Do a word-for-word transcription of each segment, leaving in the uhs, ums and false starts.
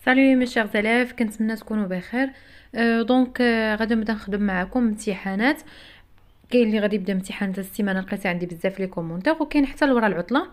سالي مي شيغ زلاف، كنتمنى تكونوا بخير. أه دونك أه غادي نبدا نخدم معكم امتحانات. كاين اللي غادي يبدا امتحانات السيمانه، لقيت عندي بزاف لي كومونتير، وكاين حتى لورا العطله.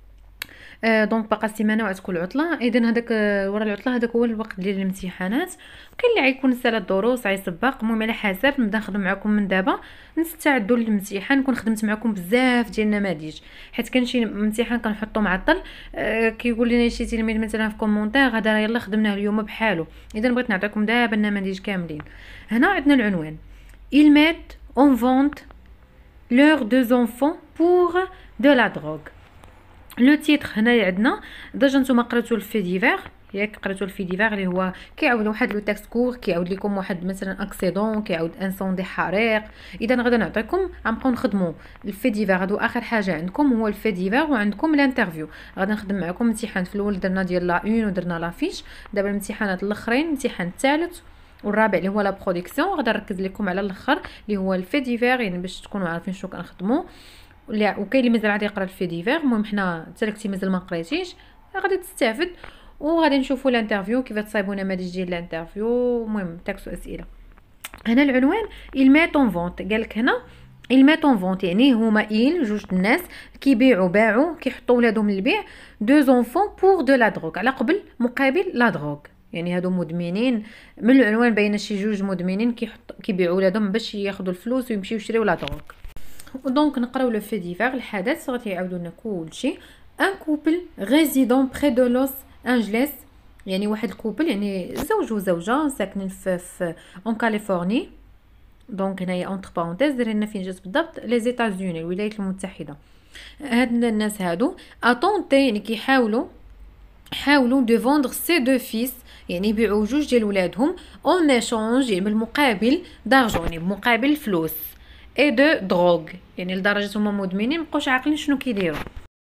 آه دونك باقا السيمانه وغتكون العطله، اذا هذاك آه ورا العطله هذاك هو الوقت ديال الامتحانات. كاين اللي غيكون سالا الدروس غيسبق. المهم على حسب نبدا نخدم معكم من دابا نستعدوا للامتحان، نكون خدمت معكم بزاف ديال النماذج، حيت كان شي امتحان كنحطو معطل. آه كيقول لنا شي تلميذ مثلا في كومونتير غدا يلا خدمناه اليوم بحالو. اذا بغيت نعطيكم دابا النماذج كاملين. هنا عندنا العنوان: ils mettent en vente leurs deux enfants pour de la drogue. لو تيتر هنايا عندنا ديجا نتوما قراتو الفي ديفير، ياك قراتو الفي ديفير اللي هو كيعاود واحد لو تاكس كور، كيعاود لكم واحد مثلا اكسيدون، كيعاود انسوندي حريق. اذا غادا نعطيكم غنبقاو نخدموا الفي ديفير. هادو اخر حاجه عندكم هو الفي ديفير، وعندكم الانترفيو. غادا نخدم معكم امتحان في الاول درنا ديال لا اون ودرنا لافيش. دابا الامتحانات الاخرين، الامتحان الثالث والرابع اللي هو لا برودكسيون، غادا نركز لكم على الاخر اللي هو الفي ديفير، يعني باش تكونوا عارفين شنو كنخدموا. لا وكاين اللي مازال غادي يقرا الفي ديفير. المهم حنا حتى لكتي مازال ما قريتيش غادي تستافد، وغادي نشوفوا الانترفيو كيف تصايبوا نماذج ديال الانترفيو. المهم تاكسوا اسئله. هنا العنوان il met en vente، قالك هنا il met en vente يعني هما il جوج الناس كيبيعوا باعوا كيحطوا ولادهم للبيع deux enfants pour de la drogue، على قبل مقابل لا دروغ. يعني هادو مدمنين. من العنوان باينه شي جوج مدمنين كيحط كيبيعوا ولادهم باش ياخذوا الفلوس ويمشيو يشريو لا دروغ. ودونك نقراو لو في ديفير. الحدث غادي يعاودوا لنا كلشي. ان كوبل ريزيدون بري دو لوس انجليس، يعني واحد الكوبل يعني زوج وزوجه ساكنين في في اون كاليفورني. دونك هنايا اونتر بارونتيز درنا فين جات بالضبط لي زيتازوني الولايات المتحده. هاد الناس هادو اتونتي يعني كيحاولوا حاولوا دو فوندر سي دو فيس، يعني يبيعوا جوج ديال ولادهم اون ايشونج، يعني بالمقابل دارجون، يعني بمقابل فلوس، اي دو دروغ، يعني لدرجه هما مدمنين مابقاوش عاقلين شنو كيديروا.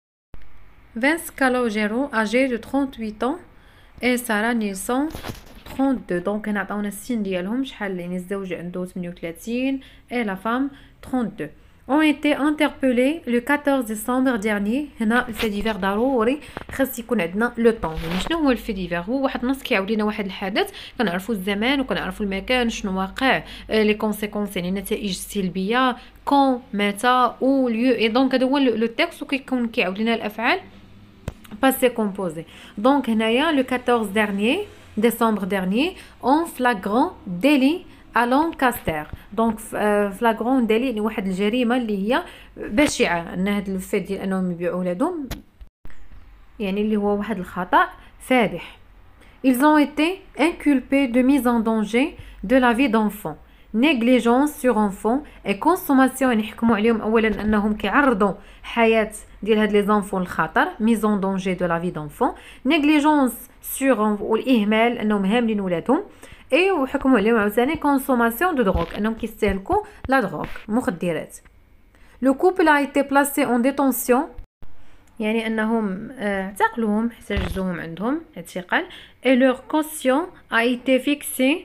فينس كالوجيرو اجي دو ثلاثة وثمانين ans اي سارا نيلسون اثنين وثلاثين. دونك هنا عطاونا السن ديالهم شحال، يعني الزوج عنده ثمانية وثلاثين اي لا فام اثنين وثلاثين. ont été interpellés le quatorze décembre dernier. هنا الفي ديفير ضروري خاص يكون عندنا لو طون. يعني شنو هو الفي ديفير؟ هو واحد النص كيعاود لنا واحد الحدث، كنعرفوا الزمان وكنعرفوا المكان شنو واقع، لي كونسيكونس يعني النتائج السلبيه، كون متى او ليو. اي دونك هذا هو لو تكست، وكيكون كيعاود لنا الافعال passé composé. Donc هنايا le quatorze dernier décembre dernier en flagrant délit à Lancaster. دونك فلاغرون ديلي يعني واحد الجريمه اللي هي بشعه، ان هاد الفات ديال انهم يبيعوا ولادهم يعني اللي هو واحد الخطا فادح. ils ont été inculpés de mise en danger de la vie d'enfant، négligence sur enfant et consommation. يعني حكموا عليهم اولا انهم كيعرضوا حياه ديال هاد لي زانفون للخطر، mise en danger de la vie d'enfant، négligence sur والاهمال انهم هاملين ولادهم، اي وحكموا عليهم عاوتاني كونسوماسيون دو دروغ انهم كيستهلكوا لا دروغ مخدرات. لو كوبل ا ايتي بلاسي اون ديتونسيون، يعني انهم اعتقلوهم احتجزوهم عندهم اعتقال. اي لور كوسيون ا ايتي فيكسي،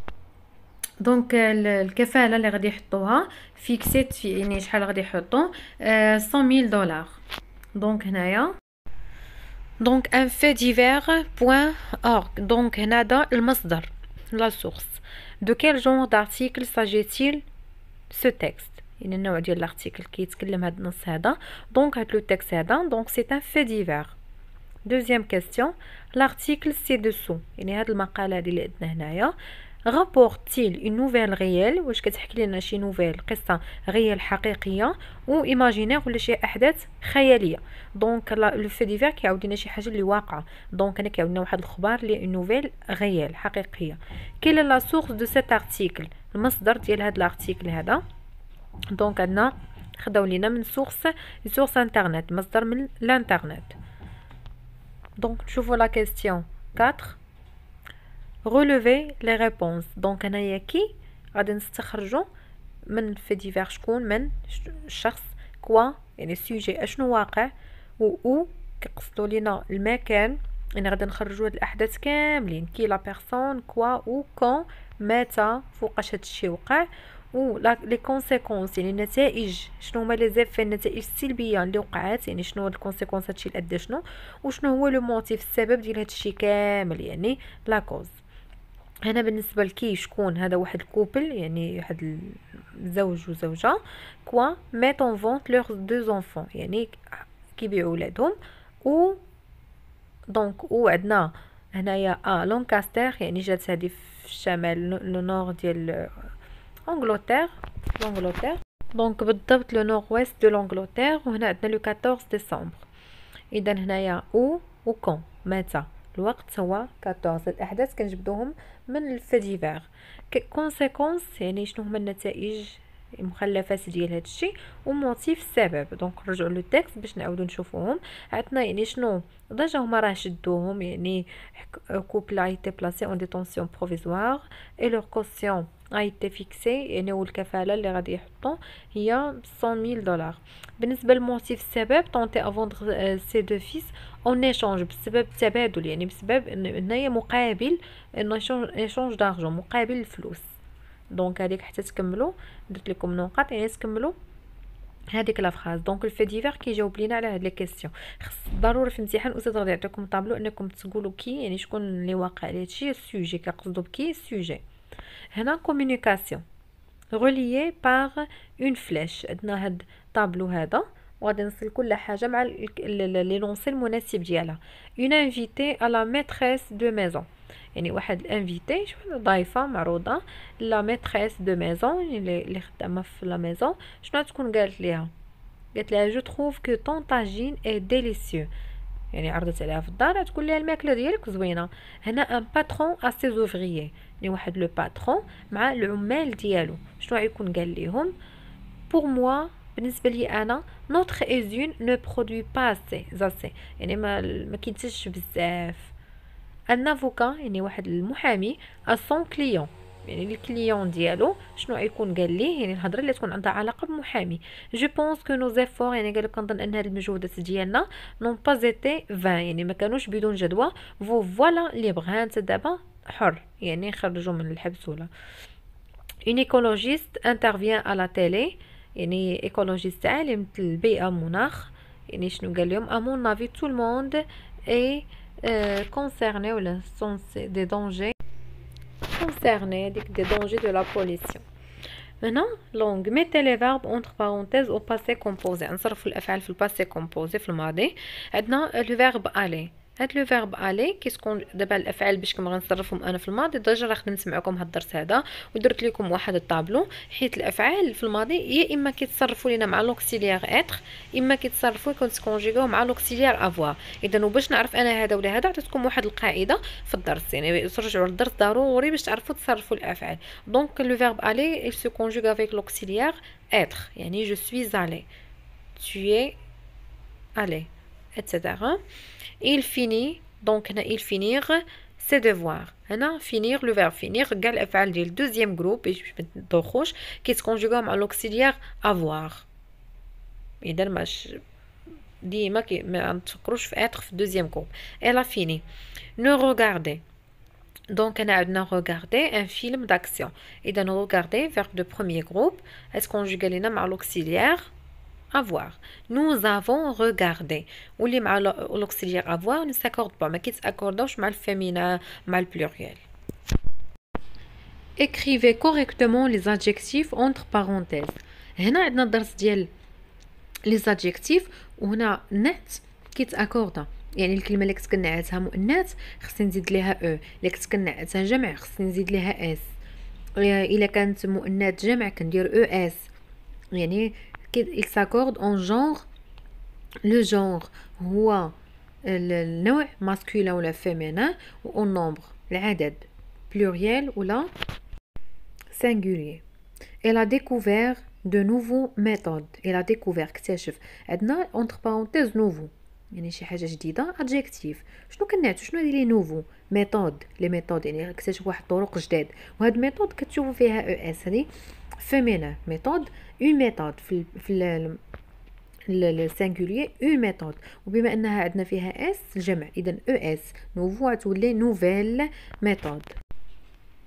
دونك الكفاله اللي غادي يحطوها فيكسيت في يعني شحال غادي يحطوا مية ألف دولار. دونك هنايا دونك ان في ديفير بوين اورغ. دونك هنا المصدر la source. De quel genre d'article s'agit-il ce texte؟ يعني النوع ديال الارتيكل كيتكلم هذا النص هذا. دونك هاد لو تكست هذا دونك سي ان في ديفير. دوزيام كيستيون، l'article ci-dessous يعني هاد المقاله هذه اللي عندنا هنايا rapporte-t-il une nouvelle réelle، واش كتحكي لنا شي نوفيل قصه غيال حقيقيه و ايماجينير ولا شي احداث خياليه. دونك لو في ديفير كيعاود لنا شي حاجه اللي واقعه. دونك انا كيعاود لنا واحد الخبر اللي نوفيل غيال حقيقيه. كاين لا سورس دو سيت ارتيكل، المصدر ديال هذا الارتيكل هذا. دونك عندنا خداو لينا من سورس سورس انترنت، مصدر من الانترنت. دونك نشوفوا لا كيستيون أربعة، relever les réponses. دونك هنايا كي غادي نستخرجوا من في ديفير شكون، من الشخص، كوا يعني سوجي اشنو واقع، و او كيقصدوا لينا المكان. يعني غادي نخرجوا هاد الاحداث كاملين، كي لا بيرسون، كوا، او، كون، متى، فوقاش هاد الشيء وقع، و لي كونسيكونس يعني النتائج، شنو هما لي زيفي النتائج السلبيه اللي وقعات، يعني شنو هاد الكونسيكونس هادشي لقد شنو، وشنو هو لو موتيف السبب ديال هادشي كامل يعني لا كوز. هنا بالنسبه لكي شكون هذا واحد الكوبل يعني واحد الزوج وزوجه كوا ميت اون فونت لوغ دو زونفون يعني كيبيعوا ولادهم. و دونك و عندنا هنايا ا لونكاستر يعني جات هذه في الشمال لو نور ديال انجلترا لانجلترا دونك بالضبط لو نور ويست دو لانجلترا. وهنا عندنا لو أربعطاش ديسمبر. اذا هنايا او و كون متى الوقت هو أربعطاش. الاحداث كنجبدوهم من الفيديفير. كونسيكونس يعني شنو هما النتائج المخلفات ديال هذا الشيء وموتيف السبب. دونك نرجعوا للتكست باش نعاودوا نشوفوهم. عندنا يعني شنو ديجا هما راه شدوهم يعني كوبل a été placé en détention provisoire et leur caution a été fixée يعني والكفاله اللي غادي يحطوا هي مية ميل دولار. بالنسبه للموتيف السبب طونتي افوندر سي دو فيس اون ايشانج بسبب التبادل يعني بسبب هنايا مقابل انه ايشانج دارجون مقابل الفلوس. دونك هذيك حتى تكملوا درت لكم نقاط يعني تكملوا هذيك لا فراز. دونك الفي ديفير كيجاوب لينا على هاد لي كيسيون. خص ضروري في الامتحان الاستاذ غادي يعطيكم طابلو انكم تقولوا كي يعني شكون اللي واقع على هادشي السوجي كنقصدوا بكي السوجي. هنا كومونيكاسيون relié par une flèche. عندنا هاد طابلو هذا وغادي نصل كل حاجه مع لي لونسي المناسب ديالها. une invitée à la maîtresse de maison يعني واحد الانفيتي شنو ضيفه معروضه لا ميتريس دو ميزون اللي خدامه في لا ميزون. شنو تكون قالت ليها؟ قالت لها جو تروف كو طون طاجين اي ديليسيو يعني عرضت عليها في الدار تقول لها الماكله ديالك زوينه. هنا ان باترون ا سي زوفريي يعني واحد لو باترون مع العمال ديالو شنو غيكون قال ليهم؟ بور موا بالنسبه لي انا نوتر ايزون نو برودوي با سي زاسي يعني ما ما كينتجش بزاف. ان افوكا يعني واحد المحامي ا سون كليون يعني الكليون ديالو شنو غيكون قال ليه يعني الهضره اللي تكون عندها علاقه بمحامي. جو بونس كو نو زيفور يعني قال لك كنظن ان هاد المجهودات ديالنا نون با زيتي فان يعني ما كانوش بدون جدوى. فو فوالا اللي بغا انت دابا حر يعني خرجوا من الحبس ولا. اون ايكولوجيست انترفيان على لا تيلي يعني ايكولوجيست عالم البيئه مناخ يعني شنو قال لهم ا مون افي تو الموند اي كونسيرني ولا سون دي دونجي كونسيرني ديك دي دونجي دو لا بوليسيون. هنا لونغ ميتي لي فيرب اونتر بارونتيز او باسي كومبوزي نصرفوا الافعال في الباسي كومبوزي في الماضي. عندنا لو فيرب الي هاد لو فيرب الي كيسكون دابا الافعال باش كما غنصرفهم انا في الماضي ديجا راه خدمت معكم هاد الدرس هذا ودرت لكم واحد الطابلو حيت الافعال في الماضي يا اما كيتصرفوا لينا مع لوكسيليير اتر اما كيتصرفوا كونسكونجيغو مع لوكسيليير افوار. اذا وباش نعرف انا هذا ولا هذا عطيتكم واحد القاعده في الدرس يعني ترجعوا للدرس ضروري باش تعرفوا تصرفوا الافعال. دونك لو فيرب الي il se conjugue avec l'auxiliaire être يعني je suis allé tu es allé et cetera. il finit donc هنا il finir ses devoirs. هنا finir le verbe finir كاع الافعال ديال الدوزيام جروب باش ما ندوخوش كيتكونجوغا مع لوكسيليير avoir. اذا ماش ديما كي ما تفكروش في être في الدوزيام جروب. elle a fini ne regarder donc هنا عندنا regarder un film d'action. اذا regarder verbe de premier groupe تكونجوغا لينا مع لوكسيليير avoir. nous avons regardé واللي مع l'auxiliaire avoir ne s'accorde pas ما كيتاكورداوش مع الفيمينا مع البلوريال. écrivez correctement les adjectifs entre parenthèses. هنا عندنا الدرس ديال les adjectifs وهنا net كيتاكوردا يعني الكلمه اللي كنت كنعتها مؤنث خصني نزيد ليها او اللي كنت كنعتها جمع خصني نزيد ليها اس الا كانت مؤنث جمع كندير او اس يعني il s'accorde en genre. le genre هو النوع masculin ولا féminin و en nombre العدد pluriel ولا singulier. elle a découvert de nouveaux méthodes. elle a découvert اكتشف. عندنا entre parenthèses nouveau يعني شي حاجه جديده adjectif شنو كنعتو شنو هذه لي نوفو ميثود لي ميثود يعني اكتشف واحد الطرق جداد وهاد ميثود كتشوفوا فيها او اس هذه فيمينا ميثود اون ميثود في في le singulier une méthode وبما انها عندنا فيها اس الجمع اذا او اس نوفو تولي نوفيل méthode.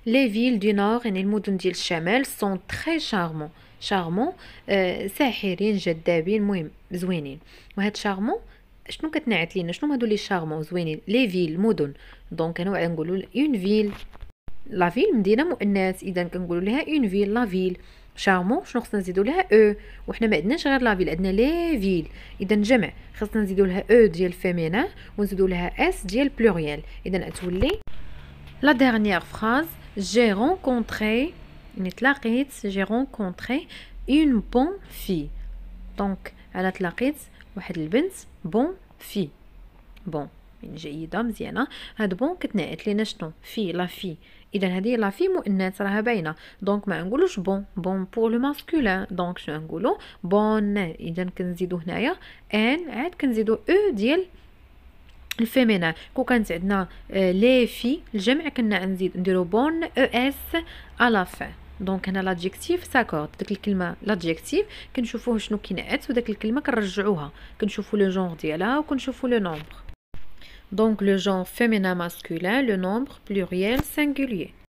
لي فيل دو نور يعني المدن ديال الشمال سون تري شارمون. شارمون آه ساحرين جذابين مهم زوينين. وهاد شارمون شنو كتنعت لينا؟ شنو هادو لي شارمون زوينين؟ لي فيل مدن. دونك هنا غنقولوا اون فيل. لا فيل مدينه مؤنث، اذا كنقولوا لها اون فيل لا فيل. شارمون شنو خصنا نزيدوا لها او، وحنا ما عندناش غير لا فيل، عندنا لي فيل، اذا جمع خصنا نزيدوا لها او ديال فيمينا ونزيدوا لها اس ديال بلوريال. اذا تولي لا dernière phrase j'ai rencontré يعني تلاقيت j'ai rencontré une bonne fille. دونك انا تلاقيت واحد البنت بون في. بون يعني جيده مزيانه. هاد بون كتنعت لينا شنو؟ في لا في. اذا هذه لا في مؤنث راها باينه، دونك ما نقولوش بون. بون بور لو ماسكولين، دونك شنو نقولوا؟ بون. اذا كنزيدو هنايا ان عاد كنزيدو او ديال الفيمينا. كون كانت عندنا لي في الجمع كنا نزيد نديرو بون او اس على فان. دونك هنا لادجيكتيف ساكورد، داك الكلمه لادجيكتيف كنشوفوه شنو كينعت، وداك الكلمه كنرجعوها كنشوفو لو جونغ ديالها وكنشوفو لو نومبر. دونك لو جونغ féminin masculin, le nombre pluriel singulier.